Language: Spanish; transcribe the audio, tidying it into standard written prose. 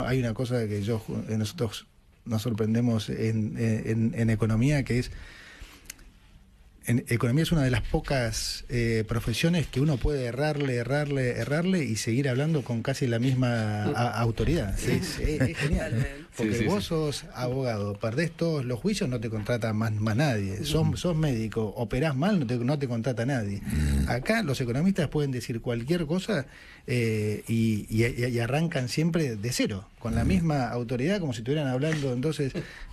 Hay una cosa que nosotros nos sorprendemos en economía, que es, en economía es una de las pocas profesiones que uno puede errarle y seguir hablando con casi la misma autoridad. Es genial. Porque vos sos abogado, perdés todos los juicios, no te contrata más nadie. Sos médico, operás mal, no te contrata nadie. Acá los economistas pueden decir cualquier cosa y arrancan siempre de cero, con la misma autoridad, como si estuvieran hablando. Entonces